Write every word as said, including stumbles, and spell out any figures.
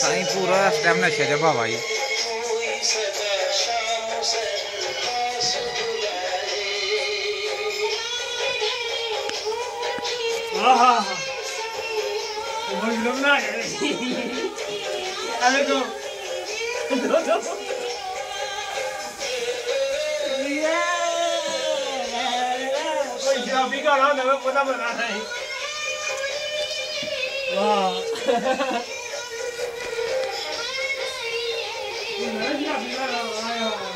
साईं पूरा इस टाइम नशे च बाबा जी। शराबी का ना मैं पता बना है। वाह ये शराबी का आया।